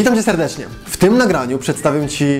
Witam Cię serdecznie. W tym nagraniu przedstawię Ci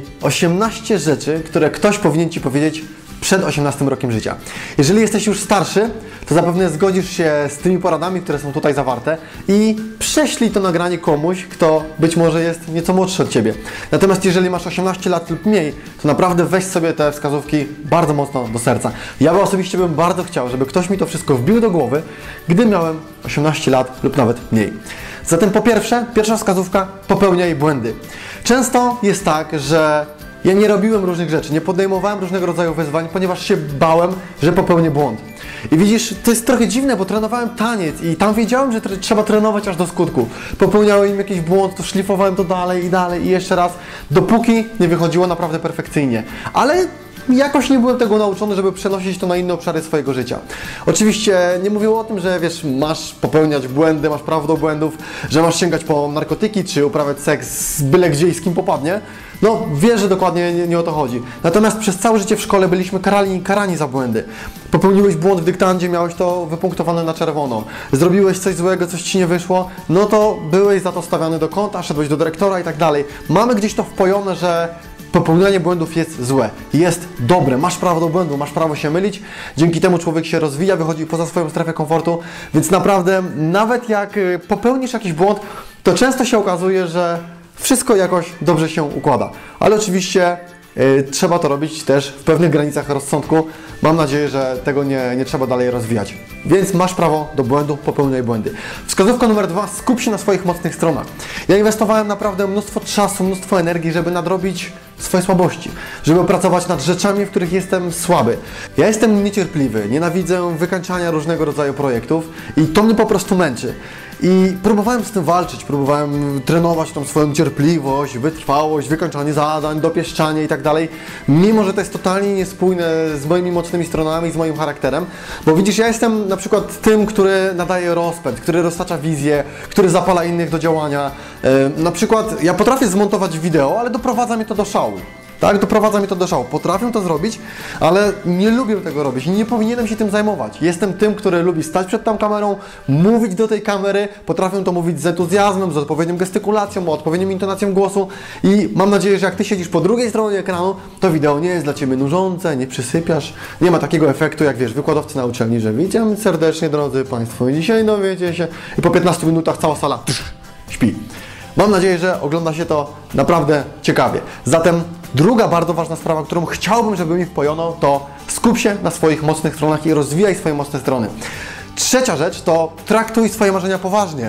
18 rzeczy, które ktoś powinien Ci powiedzieć przed 18 rokiem życia. Jeżeli jesteś już starszy, to zapewne zgodzisz się z tymi poradami, które są tutaj zawarte i prześlij to nagranie komuś, kto być może jest nieco młodszy od Ciebie. Natomiast jeżeli masz 18 lat lub mniej, to naprawdę weź sobie te wskazówki bardzo mocno do serca. Ja osobiście bym bardzo chciał, żeby ktoś mi to wszystko wbił do głowy, gdy miałem 18 lat lub nawet mniej. Zatem po pierwsze, pierwsza wskazówka, popełniaj błędy. Często jest tak, że ja nie robiłem różnych rzeczy, nie podejmowałem różnego rodzaju wyzwań, ponieważ się bałem, że popełnię błąd. I widzisz, to jest trochę dziwne, bo trenowałem taniec i tam wiedziałem, że trzeba trenować aż do skutku. Popełniałem jakiś błąd, to szlifowałem to dalej i jeszcze raz, dopóki nie wychodziło naprawdę perfekcyjnie. Ale jakoś nie byłem tego nauczony, żeby przenosić to na inne obszary swojego życia. Oczywiście nie mówię o tym, że wiesz, masz popełniać błędy, masz prawo do błędów, że masz sięgać po narkotyki, czy uprawiać seks byle gdzie i z kim popadnie. No, wiesz, że dokładnie nie o to chodzi. Natomiast przez całe życie w szkole byliśmy karani za błędy. Popełniłeś błąd w dyktandzie, miałeś to wypunktowane na czerwono. Zrobiłeś coś złego, coś Ci nie wyszło, no to byłeś za to stawiany do kąta, szedłeś do dyrektora i tak dalej. Mamy gdzieś to wpojone, że popełnianie błędów jest złe, jest dobre, masz prawo do błędu, masz prawo się mylić, dzięki temu człowiek się rozwija, wychodzi poza swoją strefę komfortu, więc naprawdę nawet jak popełnisz jakiś błąd, to często się okazuje, że wszystko jakoś dobrze się układa, ale oczywiście trzeba to robić też w pewnych granicach rozsądku. Mam nadzieję, że tego nie trzeba dalej rozwijać. Więc masz prawo do błędu, popełniaj błędy. Wskazówka numer 2. Skup się na swoich mocnych stronach. Ja inwestowałem naprawdę mnóstwo czasu, mnóstwo energii, żeby nadrobić swoje słabości, żeby opracować nad rzeczami, w których jestem słaby. Ja jestem niecierpliwy, nienawidzę wykańczania różnego rodzaju projektów i to mnie po prostu męczy. I próbowałem z tym walczyć, próbowałem trenować tą swoją cierpliwość, wytrwałość, wykończanie zadań, dopieszczanie i tak dalej, mimo że to jest totalnie niespójne z moimi mocnymi stronami, z moim charakterem, bo widzisz, ja jestem na przykład tym, który nadaje rozpęd, który roztacza wizję, który zapala innych do działania. Na przykład ja potrafię zmontować wideo, ale doprowadza mnie to do szału. Tak, doprowadza mnie to do szału. Potrafię to zrobić, ale nie lubię tego robić i nie powinienem się tym zajmować. Jestem tym, który lubi stać przed tą kamerą, mówić do tej kamery, potrafię to mówić z entuzjazmem, z odpowiednią gestykulacją, odpowiednią intonacją głosu i mam nadzieję, że jak Ty siedzisz po drugiej stronie ekranu, to wideo nie jest dla Ciebie nużące, nie przysypiasz, nie ma takiego efektu, jak wiesz, wykładowcy na uczelni, że witam serdecznie, drodzy Państwo, dzisiaj dowiecie się i po 15 minutach cała sala śpi. Mam nadzieję, że ogląda się to naprawdę ciekawie. Zatem druga bardzo ważna sprawa, którą chciałbym, żeby mi wpojono, to skup się na swoich mocnych stronach i rozwijaj swoje mocne strony. Trzecia rzecz to traktuj swoje marzenia poważnie.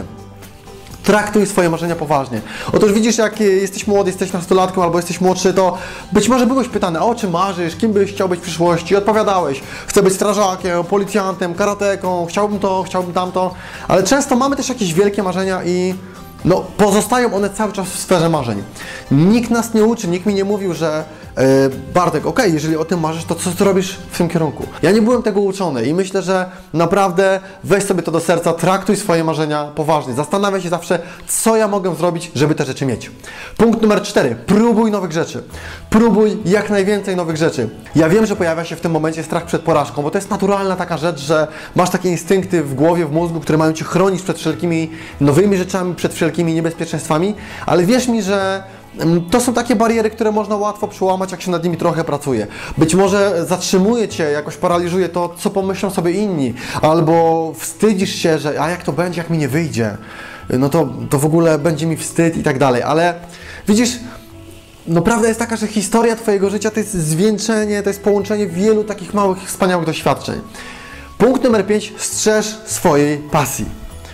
Traktuj swoje marzenia poważnie. Otóż widzisz, jak jesteś młody, jesteś nastolatką albo jesteś młodszy, to być może byłeś pytany, o czym marzysz, kim byś chciał być w przyszłości? I odpowiadałeś, chcę być strażakiem, policjantem, karateką, chciałbym to, chciałbym tamto, ale często mamy też jakieś wielkie marzenia i no, pozostają one cały czas w sferze marzeń. Nikt nas nie uczy, nikt mi nie mówił, że Bartek, okej, jeżeli o tym marzysz, to co ty robisz w tym kierunku? Ja nie byłem tego uczony i myślę, że naprawdę weź sobie to do serca, traktuj swoje marzenia poważnie. Zastanawiaj się zawsze, co ja mogę zrobić, żeby te rzeczy mieć. Punkt numer 4. Próbuj nowych rzeczy. Próbuj jak najwięcej nowych rzeczy. Ja wiem, że pojawia się w tym momencie strach przed porażką, bo to jest naturalna taka rzecz, że masz takie instynkty w głowie, w mózgu, które mają Cię chronić przed wszelkimi nowymi rzeczami, przed wszelkimi niebezpieczeństwami, ale wierz mi, że to są takie bariery, które można łatwo przełamać, jak się nad nimi trochę pracuje. Być może zatrzymuje Cię, jakoś paraliżuje to, co pomyślą sobie inni, albo wstydzisz się, że a jak to będzie, jak mi nie wyjdzie, no to w ogóle będzie mi wstyd i tak dalej, ale widzisz, no prawda jest taka, że historia Twojego życia to jest zwieńczenie, to jest połączenie wielu takich małych, wspaniałych doświadczeń. Punkt numer 5. Strzeż swojej pasji.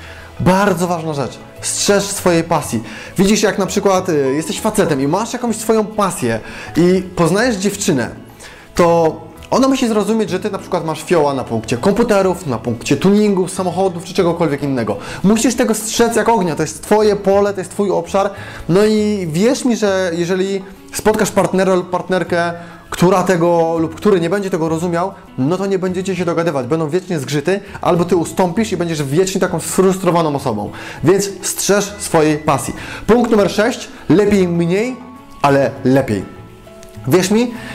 Bardzo ważna rzecz. Strzeż swojej pasji. Widzisz, jak na przykład jesteś facetem i masz jakąś swoją pasję i poznajesz dziewczynę, to ona musi zrozumieć, że Ty na przykład masz fioła na punkcie komputerów, na punkcie tuningów, samochodów czy czegokolwiek innego. Musisz tego strzec jak ognia, to jest Twoje pole, to jest Twój obszar. No i wierz mi, że jeżeli spotkasz partnera lub partnerkę, która tego lub który nie będzie tego rozumiał, no to nie będziecie się dogadywać. Będą wiecznie zgrzyty, albo Ty ustąpisz i będziesz wiecznie taką sfrustrowaną osobą. Więc strzeż swojej pasji. Punkt numer 6. Lepiej mniej, ale lepiej. Wierz mi,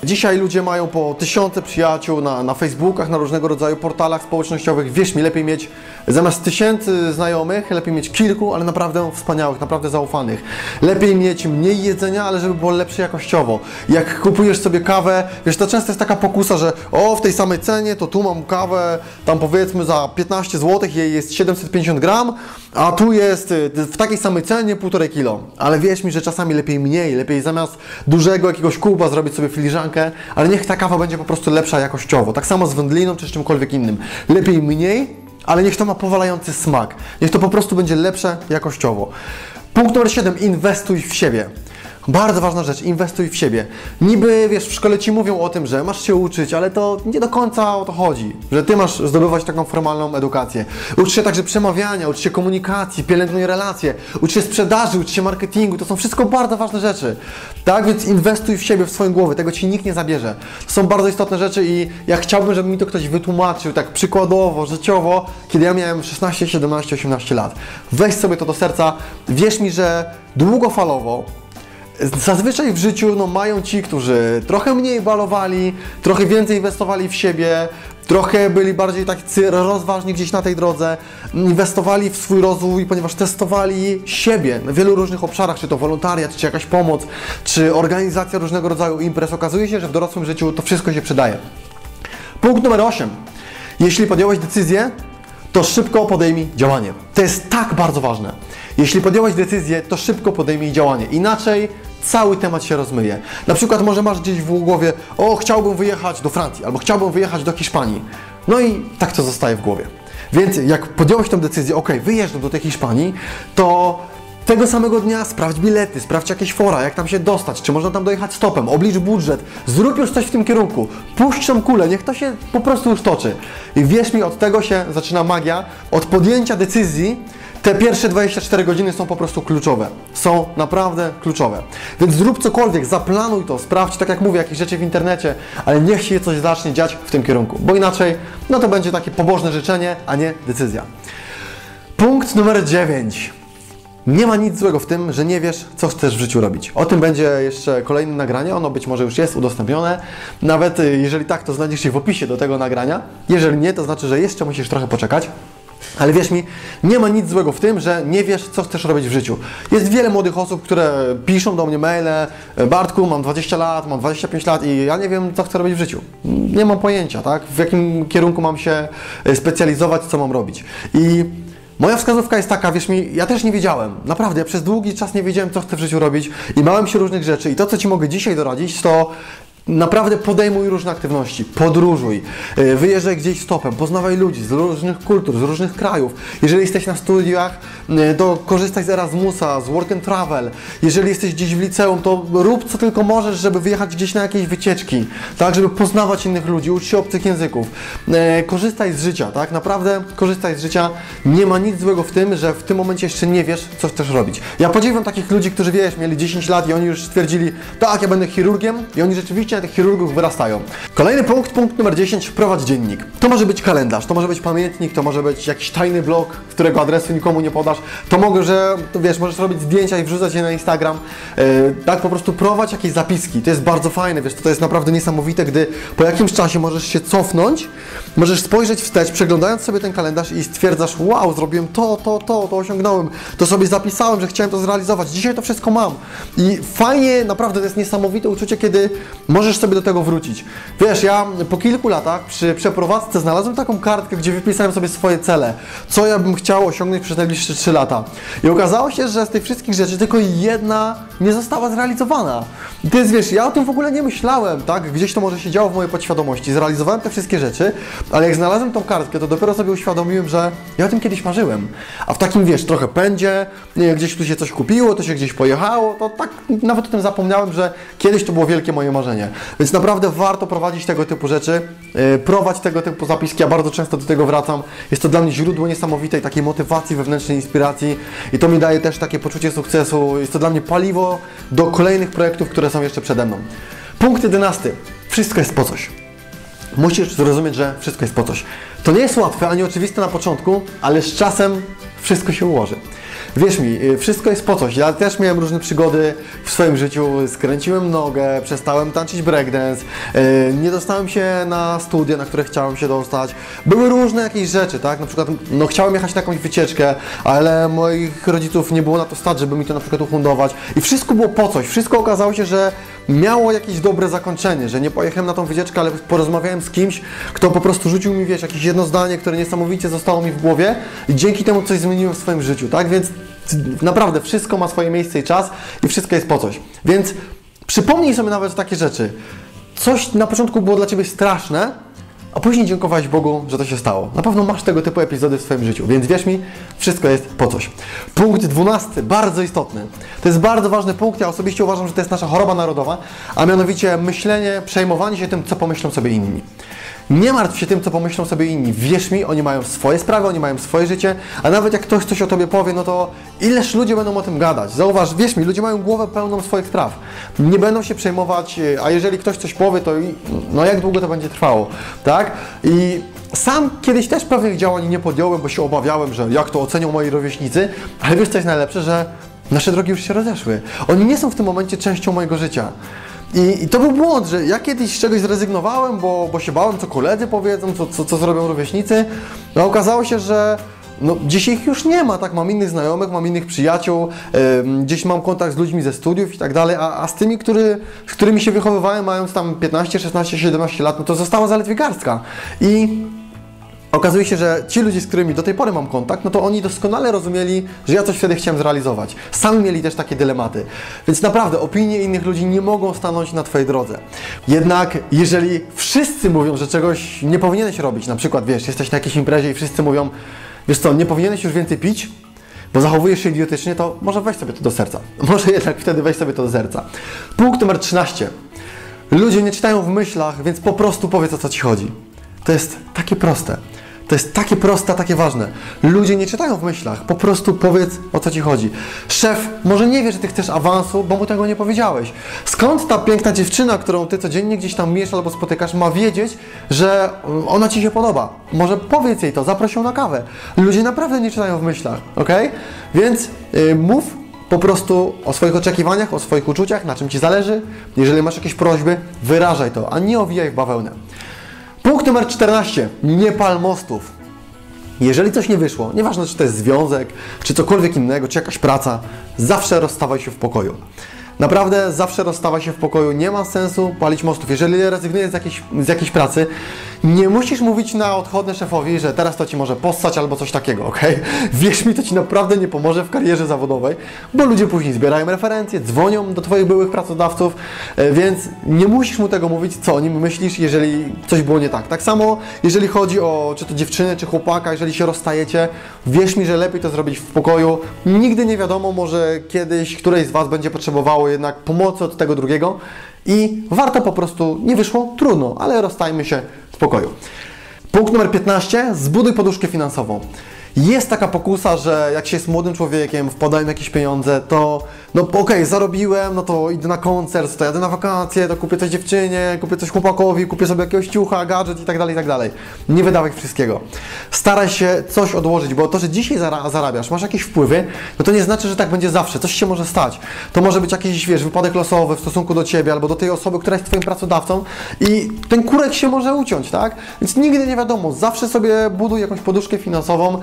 Dzisiaj ludzie mają po tysiące przyjaciół na Facebookach, na różnego rodzaju portalach społecznościowych. Wierz mi, lepiej mieć zamiast tysięcy znajomych, lepiej mieć kilku, ale naprawdę wspaniałych, naprawdę zaufanych. Lepiej mieć mniej jedzenia, ale żeby było lepsze jakościowo. Jak kupujesz sobie kawę, wiesz, to często jest taka pokusa, że w tej samej cenie, to tu mam kawę, tam powiedzmy za 15 zł, jej jest 750 gram, a tu jest w takiej samej cenie 1,5 kilo. Ale wierz mi, że czasami lepiej mniej, lepiej zamiast dużego jakiegoś kuba zrobić sobie filiżankę, ale niech ta kawa będzie po prostu lepsza jakościowo. Tak samo z wędliną czy z czymkolwiek innym. Lepiej mniej, ale niech to ma powalający smak. Niech to po prostu będzie lepsze jakościowo. Punkt numer 7. Inwestuj w siebie. Bardzo ważna rzecz, inwestuj w siebie. Niby, wiesz, w szkole Ci mówią o tym, że masz się uczyć, ale to nie do końca o to chodzi, że Ty masz zdobywać taką formalną edukację. Ucz się także przemawiania, ucz się komunikacji, pielęgnuj relacje, ucz się sprzedaży, ucz się marketingu, to są wszystko bardzo ważne rzeczy. Tak, więc inwestuj w siebie, w swoją głowę, tego Ci nikt nie zabierze. To są bardzo istotne rzeczy i ja chciałbym, żeby mi to ktoś wytłumaczył, tak przykładowo, życiowo, kiedy ja miałem 16, 17, 18 lat. Weź sobie to do serca, wierz mi, że długofalowo, zazwyczaj w życiu mają ci, którzy trochę mniej balowali, trochę więcej inwestowali w siebie, trochę byli bardziej tacy rozważni gdzieś na tej drodze, inwestowali w swój rozwój, ponieważ testowali siebie na wielu różnych obszarach, czy to wolontariat, czy jakaś pomoc, czy organizacja różnego rodzaju imprez. Okazuje się, że w dorosłym życiu to wszystko się przydaje. Punkt numer 8. Jeśli podjąłeś decyzję, to szybko podejmij działanie. To jest tak bardzo ważne. Jeśli podjąłeś decyzję, to szybko podejmij działanie. Inaczej cały temat się rozmyje. Na przykład może masz gdzieś w głowie, chciałbym wyjechać do Francji, albo chciałbym wyjechać do Hiszpanii. No i tak to zostaje w głowie. Więc jak podjąłeś tę decyzję, wyjeżdżam do tej Hiszpanii, to tego samego dnia sprawdź bilety, sprawdź jakieś fora, jak tam się dostać, czy można tam dojechać stopem, oblicz budżet, zrób już coś w tym kierunku, puść tą kulę, niech to się po prostu już toczy. I wierz mi, od tego się zaczyna magia, od podjęcia decyzji. Te pierwsze 24 godziny są po prostu kluczowe. Są naprawdę kluczowe. Więc zrób cokolwiek, zaplanuj to, sprawdź, tak jak mówię, jakieś rzeczy w internecie, ale niech się coś zacznie dziać w tym kierunku, bo inaczej, to będzie takie pobożne życzenie, a nie decyzja. Punkt numer 9. Nie ma nic złego w tym, że nie wiesz, co chcesz w życiu robić. O tym będzie jeszcze kolejne nagranie, ono być może już jest udostępnione. Nawet jeżeli tak, to znajdziesz je w opisie do tego nagrania. Jeżeli nie, to znaczy, że jeszcze musisz trochę poczekać. Ale wierz mi, nie ma nic złego w tym, że nie wiesz, co chcesz robić w życiu. Jest wiele młodych osób, które piszą do mnie maile: Bartku, mam 20 lat, mam 25 lat i ja nie wiem, co chcę robić w życiu. Nie mam pojęcia, tak? W jakim kierunku mam się specjalizować, co mam robić. I moja wskazówka jest taka, wierz mi, ja też nie wiedziałem. Naprawdę, ja przez długi czas nie wiedziałem, co chcę w życiu robić i bałem się różnych rzeczy. I to, co Ci mogę dzisiaj doradzić, to naprawdę podejmuj różne aktywności, podróżuj, wyjeżdżaj gdzieś stopem, poznawaj ludzi z różnych kultur, z różnych krajów. Jeżeli jesteś na studiach, to korzystaj z Erasmusa, z Work and Travel. Jeżeli jesteś gdzieś w liceum, to rób co tylko możesz, żeby wyjechać gdzieś na jakieś wycieczki, tak, żeby poznawać innych ludzi, ucz się obcych języków. Korzystaj z życia, tak, naprawdę korzystaj z życia. Nie ma nic złego w tym, że w tym momencie jeszcze nie wiesz, co chcesz robić. Ja podziwiam takich ludzi, którzy, mieli 10 lat i oni już stwierdzili, tak, ja będę chirurgiem i oni rzeczywiście na tych chirurgów wyrastają. Kolejny punkt numer 10, prowadź dziennik. To może być kalendarz, to może być pamiętnik, to może być jakiś tajny blog, którego adresu nikomu nie podasz. To mogę, że możesz robić zdjęcia i wrzucać je na Instagram. Tak, po prostu prowadź jakieś zapiski. To jest bardzo fajne, to jest naprawdę niesamowite, gdy po jakimś czasie możesz się cofnąć, możesz spojrzeć wstecz, przeglądając sobie ten kalendarz i stwierdzasz: wow, zrobiłem to osiągnąłem, to sobie zapisałem, że chciałem to zrealizować, dzisiaj to wszystko mam. I fajnie, naprawdę to jest niesamowite uczucie, kiedy możesz sobie do tego wrócić. Ja po kilku latach przy przeprowadzce znalazłem taką kartkę, gdzie wypisałem sobie swoje cele, co ja bym chciał osiągnąć przez najbliższe 3 lata. I okazało się, że z tych wszystkich rzeczy tylko jedna nie została zrealizowana. I to jest, ja o tym w ogóle nie myślałem, tak? Gdzieś to może się działo w mojej podświadomości. Zrealizowałem te wszystkie rzeczy, ale jak znalazłem tą kartkę, to dopiero sobie uświadomiłem, że ja o tym kiedyś marzyłem. A w takim, trochę pędzie, gdzieś tu się coś kupiło, to się gdzieś pojechało, to tak nawet o tym zapomniałem, że kiedyś to było wielkie moje marzenie. Więc naprawdę warto prowadzić tego typu rzeczy, prowadź tego typu zapiski, ja bardzo często do tego wracam. Jest to dla mnie źródło niesamowitej takiej motywacji, wewnętrznej inspiracji i to mi daje też takie poczucie sukcesu. Jest to dla mnie paliwo do kolejnych projektów, które są jeszcze przede mną. Punkt 11. Wszystko jest po coś. Musisz zrozumieć, że wszystko jest po coś. To nie jest łatwe ani oczywiste na początku, ale z czasem wszystko się ułoży. Wierz mi, wszystko jest po coś. Ja też miałem różne przygody w swoim życiu, skręciłem nogę, przestałem tańczyć breakdance, nie dostałem się na studia, na które chciałem się dostać. Były różne jakieś rzeczy, tak? Na przykład, no chciałem jechać na jakąś wycieczkę, ale moich rodziców nie było na to stać, żeby mi to na przykład ufundować. I wszystko było po coś. Wszystko okazało się, że miało jakieś dobre zakończenie, że nie pojechałem na tą wycieczkę, ale porozmawiałem z kimś, kto po prostu rzucił mi, wiesz, jakieś jedno zdanie, które niesamowicie zostało mi w głowie i dzięki temu coś zmieniłem w swoim życiu, tak? Więc naprawdę wszystko ma swoje miejsce i czas i wszystko jest po coś. Więc przypomnij sobie nawet takie rzeczy. Coś na początku było dla Ciebie straszne, a później dziękowałeś Bogu, że to się stało. Na pewno masz tego typu epizody w swoim życiu, więc wierz mi, wszystko jest po coś. Punkt 12, bardzo istotny. To jest bardzo ważny punkt, ja osobiście uważam, że to jest nasza choroba narodowa, a mianowicie myślenie, przejmowanie się tym, co pomyślą sobie inni. Nie martw się tym, co pomyślą sobie inni. Wierz mi, oni mają swoje sprawy, oni mają swoje życie, a nawet jak ktoś coś o Tobie powie, no to ileż ludzie będą o tym gadać. Zauważ, wierz mi, ludzie mają głowę pełną swoich spraw. Nie będą się przejmować, a jeżeli ktoś coś powie, to no jak długo to będzie trwało, tak? I sam kiedyś też pewnych działań nie podjąłem, bo się obawiałem, że jak to ocenią moi rówieśnicy, ale wiesz co jest najlepsze, że nasze drogi już się rozeszły. Oni nie są w tym momencie częścią mojego życia. I to był błąd, że ja kiedyś z czegoś zrezygnowałem, bo się bałem, co koledzy powiedzą, co zrobią rówieśnicy. No okazało się, że no, dzisiaj ich już nie ma, tak? Mam innych znajomych, mam innych przyjaciół, gdzieś mam kontakt z ludźmi ze studiów i tak dalej, a z tymi, z którymi się wychowywałem, mając tam 15, 16, 17 lat, no to została zaledwie garstka. I okazuje się, że ci ludzie, z którymi do tej pory mam kontakt, no to oni doskonale rozumieli, że ja coś wtedy chciałem zrealizować. Sami mieli też takie dylematy. Więc naprawdę opinie innych ludzi nie mogą stanąć na Twojej drodze. Jednak jeżeli wszyscy mówią, że czegoś nie powinieneś robić, na przykład wiesz, jesteś na jakiejś imprezie i wszyscy mówią, wiesz co, nie powinieneś już więcej pić, bo zachowujesz się idiotycznie, to może weź sobie to do serca. Może jednak wtedy weź sobie to do serca. Punkt numer 13. Ludzie nie czytają w myślach, więc po prostu powiedz, o co Ci chodzi. To jest takie proste. To jest takie proste, takie ważne. Ludzie nie czytają w myślach, po prostu powiedz, o co Ci chodzi. Szef może nie wie, że Ty chcesz awansu, bo mu tego nie powiedziałeś. Skąd ta piękna dziewczyna, którą Ty codziennie gdzieś tam mijesz albo spotykasz, ma wiedzieć, że ona Ci się podoba? Może powiedz jej to, zaproś ją na kawę. Ludzie naprawdę nie czytają w myślach, ok? Więc mów po prostu o swoich oczekiwaniach, o swoich uczuciach, na czym Ci zależy. Jeżeli masz jakieś prośby, wyrażaj to, a nie owijaj w bawełnę. Punkt numer 14. Nie pal mostów. Jeżeli coś nie wyszło, nieważne czy to jest związek, czy cokolwiek innego, czy jakaś praca, zawsze rozstawaj się w pokoju. Naprawdę zawsze rozstawaj się w pokoju, nie ma sensu palić mostów. Jeżeli rezygnujesz z jakiejś pracy, nie musisz mówić na odchodne szefowi, że teraz to Ci może possać albo coś takiego, ok? Wierz mi, to Ci naprawdę nie pomoże w karierze zawodowej, bo ludzie później zbierają referencje, dzwonią do Twoich byłych pracodawców, więc nie musisz mu tego mówić, co o nim myślisz, jeżeli coś było nie tak. Tak samo, jeżeli chodzi o czy to dziewczynę, czy chłopaka, jeżeli się rozstajecie, wierz mi, że lepiej to zrobić w pokoju. Nigdy nie wiadomo, może kiedyś któreś z Was będzie potrzebowało jednak pomocy od tego drugiego i warto po prostu, nie wyszło, trudno, ale rozstajmy się w pokoju. Punkt numer 15. Zbuduj poduszkę finansową. Jest taka pokusa, że jak się jest młodym człowiekiem, wpadają jakieś pieniądze, to no okej, zarobiłem, no to idę na koncert, to jadę na wakacje, to kupię coś dziewczynie, kupię coś chłopakowi, kupię sobie jakiegoś ciucha, gadżet i tak dalej, i tak dalej. Nie wydawaj wszystkiego. Staraj się coś odłożyć, bo to, że dzisiaj zarabiasz, masz jakieś wpływy, no to nie znaczy, że tak będzie zawsze. Coś się może stać. To może być jakiś, wiesz, wypadek losowy w stosunku do Ciebie albo do tej osoby, która jest Twoim pracodawcą i ten kurek się może uciąć, tak? Więc nigdy nie wiadomo. Zawsze sobie buduj jakąś poduszkę finansową.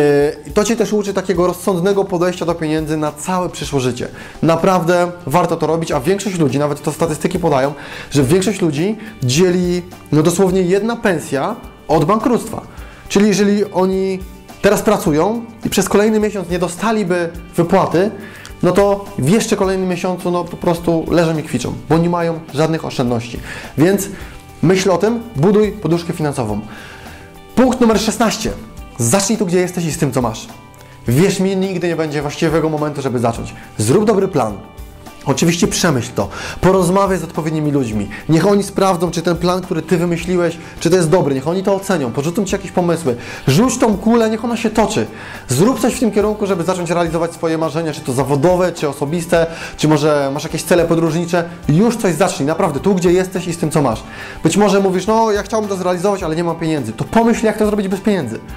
To Cię też uczy takiego rozsądnego podejścia do pieniędzy na całe przyszłe życie. Naprawdę warto to robić, a większość ludzi, nawet to statystyki podają, że większość ludzi dzieli no dosłownie jedna pensja od bankructwa. Czyli jeżeli oni teraz pracują i przez kolejny miesiąc nie dostaliby wypłaty, no to w jeszcze kolejnym miesiącu no po prostu leżą i kwiczą, bo nie mają żadnych oszczędności. Więc myśl o tym, buduj poduszkę finansową. Punkt numer 16. Zacznij tu, gdzie jesteś i z tym, co masz. Wierz mi, nigdy nie będzie właściwego momentu, żeby zacząć. Zrób dobry plan. Oczywiście przemyśl to. Porozmawiaj z odpowiednimi ludźmi. Niech oni sprawdzą, czy ten plan, który Ty wymyśliłeś, czy to jest dobry. Niech oni to ocenią, porzucą Ci jakieś pomysły. Rzuć tą kulę, niech ona się toczy. Zrób coś w tym kierunku, żeby zacząć realizować swoje marzenia, czy to zawodowe, czy osobiste, czy może masz jakieś cele podróżnicze. Już coś zacznij, naprawdę, tu, gdzie jesteś i z tym, co masz. Być może mówisz, no ja chciałbym to zrealizować, ale nie mam pieniędzy. To pomyśl, jak to zrobić bez pieniędzy.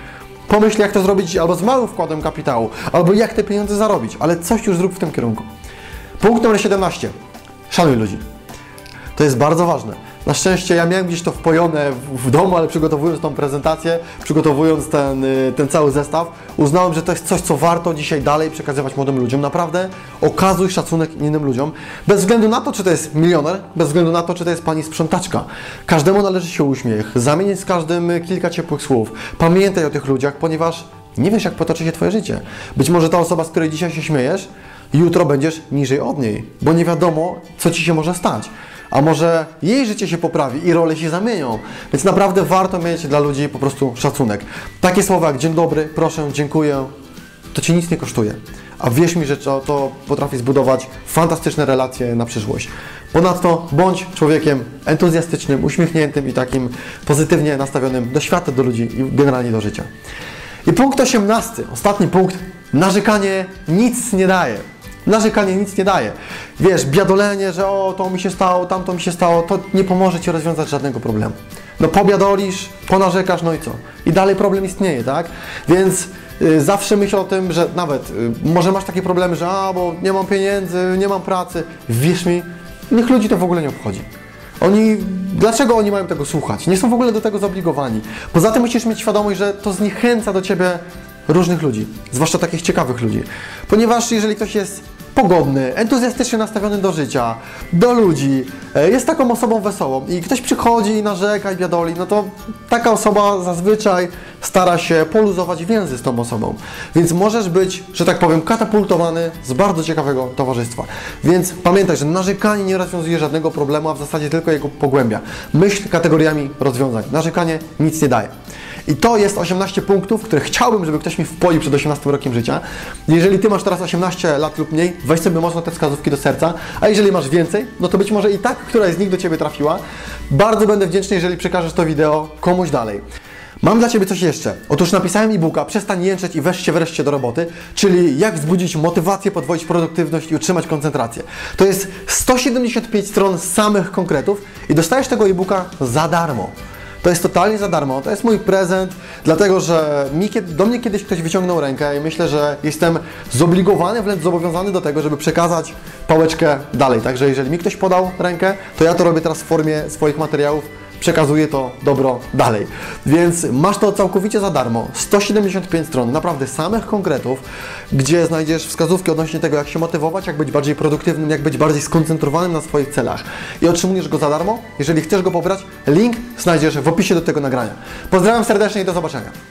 Pomyśl, jak to zrobić albo z małym wkładem kapitału, albo jak te pieniądze zarobić, ale coś już zrób w tym kierunku. Punkt numer 17. Szanuj ludzi. To jest bardzo ważne. Na szczęście ja miałem gdzieś to wpojone w domu, ale przygotowując tą prezentację, przygotowując ten cały zestaw, uznałem, że to jest coś, co warto dzisiaj dalej przekazywać młodym ludziom. Naprawdę okazuj szacunek innym ludziom, bez względu na to, czy to jest milioner, bez względu na to, czy to jest pani sprzątaczka. Każdemu należy się uśmiech, zamienić z każdym kilka ciepłych słów. Pamiętaj o tych ludziach, ponieważ nie wiesz, jak potoczy się Twoje życie. Być może ta osoba, z której dzisiaj się śmiejesz, jutro będziesz niżej od niej, bo nie wiadomo, co Ci się może stać. A może jej życie się poprawi i role się zamienią. Więc naprawdę warto mieć dla ludzi po prostu szacunek. Takie słowa jak dzień dobry, proszę, dziękuję, to Ci nic nie kosztuje. A wierz mi, że to potrafi zbudować fantastyczne relacje na przyszłość. Ponadto bądź człowiekiem entuzjastycznym, uśmiechniętym i takim pozytywnie nastawionym do świata, do ludzi i generalnie do życia. I punkt 18, ostatni punkt. Narzekanie nic nie daje. Narzekanie nic nie daje. Wiesz, biadolenie, że o, to mi się stało, tamto mi się stało, to nie pomoże Ci rozwiązać żadnego problemu. No pobiadolisz, ponarzekasz, no i co? I dalej problem istnieje, tak? Więc zawsze myśl o tym, że nawet może masz takie problemy, że bo nie mam pieniędzy, nie mam pracy. Wierz mi, niech ludzi to w ogóle nie obchodzi. Dlaczego oni mają tego słuchać? Nie są w ogóle do tego zobligowani. Poza tym musisz mieć świadomość, że to zniechęca do Ciebie różnych ludzi, zwłaszcza takich ciekawych ludzi. Ponieważ jeżeli ktoś jest pogodny, entuzjastycznie nastawiony do życia, do ludzi, jest taką osobą wesołą i ktoś przychodzi i narzeka i biadoli, no to taka osoba zazwyczaj stara się poluzować więzy z tą osobą. Więc możesz być, że tak powiem, katapultowany z bardzo ciekawego towarzystwa. Więc pamiętaj, że narzekanie nie rozwiązuje żadnego problemu, a w zasadzie tylko jego pogłębia. Myśl kategoriami rozwiązań. Narzekanie nic nie daje. I to jest 18 punktów, które chciałbym, żeby ktoś mi wpoił przed 18 rokiem życia. Jeżeli Ty masz teraz 18 lat lub mniej, weź sobie mocno te wskazówki do serca, a jeżeli masz więcej, no to być może i tak któraś z nich do Ciebie trafiła. Bardzo będę wdzięczny, jeżeli przekażesz to wideo komuś dalej. Mam dla Ciebie coś jeszcze. Otóż napisałem e-booka Przestań jęczeć i weź się wreszcie do roboty, czyli jak wzbudzić motywację, podwoić produktywność i utrzymać koncentrację. To jest 175 stron samych konkretów i dostajesz tego e-booka za darmo. To jest totalnie za darmo, to jest mój prezent, dlatego że do mnie kiedyś ktoś wyciągnął rękę i myślę, że jestem zobligowany, wręcz zobowiązany do tego, żeby przekazać pałeczkę dalej. Także jeżeli mi ktoś podał rękę, to ja to robię teraz w formie swoich materiałów, przekazuję to dobro dalej. Więc masz to całkowicie za darmo, 175 stron, naprawdę samych konkretów, gdzie znajdziesz wskazówki odnośnie tego, jak się motywować, jak być bardziej produktywnym, jak być bardziej skoncentrowanym na swoich celach. I otrzymujesz go za darmo. Jeżeli chcesz go pobrać, link znajdziesz w opisie do tego nagrania. Pozdrawiam serdecznie i do zobaczenia.